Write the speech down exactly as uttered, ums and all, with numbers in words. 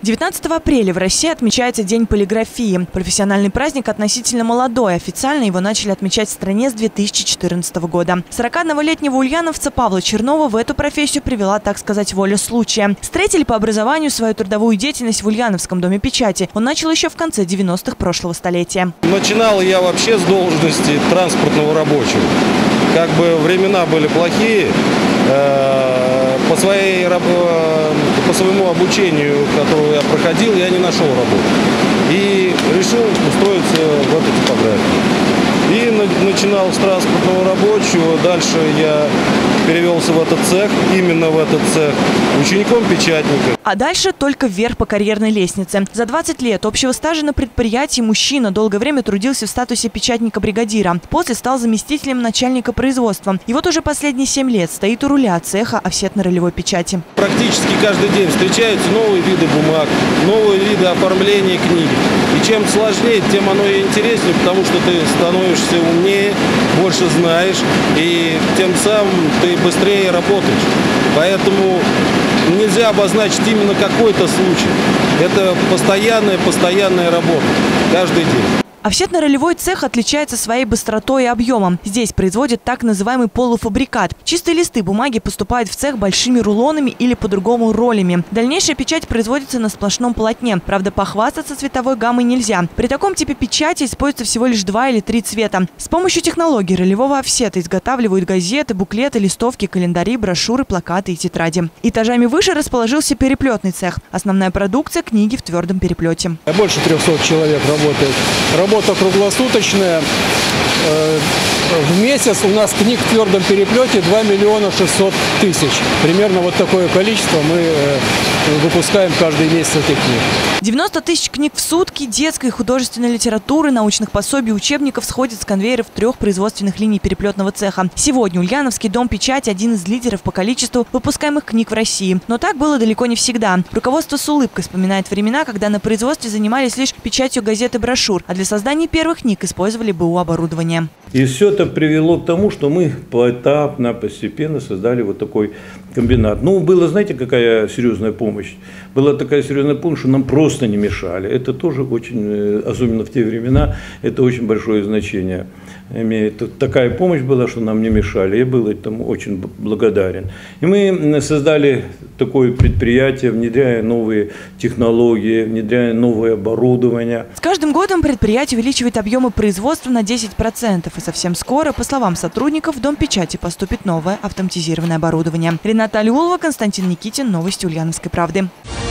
девятнадцатого апреля в России отмечается День полиграфии. Профессиональный праздник относительно молодой. Официально его начали отмечать в стране с две тысячи четырнадцатого года. сорокаоднолетнего ульяновца Павла Чернова в эту профессию привела, так сказать, воля случая. Строитель по образованию свою трудовую деятельность в Ульяновском доме печати он начал еще в конце девяностых прошлого столетия. Начинал я вообще с должности транспортного рабочего. Как бы времена были плохие. По, своей, по своему обучению, которое я проходил, я не нашел работу. И решил устроиться в эту типографию. И начинал с транспортного рабочего, дальше я перевелся в этот цех, именно в этот цех, учеником печатника. А дальше только вверх по карьерной лестнице. За двадцать лет общего стажа на предприятии мужчина долгое время трудился в статусе печатника-бригадира. После стал заместителем начальника производства. И вот уже последние семь лет стоит у руля цеха офсетно-ролевой печати. Практически каждый день встречаются новые виды бумаг, новые виды оформления книги. И чем сложнее, тем оно и интереснее, потому что ты становишься умнее, больше знаешь, и тем самым ты быстрее работаешь. Поэтому нельзя обозначить именно какой-то случай. Это постоянная, постоянная работа, каждый день. Офсетно-ролевой цех отличается своей быстротой и объемом. Здесь производят так называемый полуфабрикат. Чистые листы бумаги поступают в цех большими рулонами или по-другому ролями. Дальнейшая печать производится на сплошном полотне. Правда, похвастаться цветовой гаммой нельзя. При таком типе печати используется всего лишь два или три цвета. С помощью технологии ролевого офсета изготавливают газеты, буклеты, листовки, календари, брошюры, плакаты и тетради. Этажами выше расположился переплетный цех. Основная продукция – книги в твердом переплете. Больше трёхсот человек работает. Работа круглосуточная. В месяц у нас книг в твердом переплете два миллиона шестьсот тысяч. Примерно вот такое количество мы выпускаем каждый месяц этих книг. девяносто тысяч книг в сутки, детской и художественной литературы, научных пособий, учебников сходит с конвейеров трех производственных линий переплетного цеха. Сегодня Ульяновский дом печати – один из лидеров по количеству выпускаемых книг в России. Но так было далеко не всегда. Руководство с улыбкой вспоминает времена, когда на производстве занимались лишь печатью газет и брошюр, а для создания первых книг использовали БУ оборудование. И все это привело к тому, что мы поэтапно, постепенно создали вот такой комбинат. Ну, была, знаете, какая серьезная помощь? Была такая серьезная помощь, что нам просто не мешали. Это тоже очень, особенно в те времена, это очень большое значение имеет. Такая помощь была, что нам не мешали. Я был этому очень благодарен. И мы создали такое предприятие, внедряя новые технологии, внедряя новое оборудование. С каждым годом предприятие увеличивает объемы производства на десять процентов. И совсем скоро, по словам сотрудников, в Дом печати поступит новое автоматизированное оборудование. Рената Алиулова, Константин Никитин. Новости Ульяновской правды.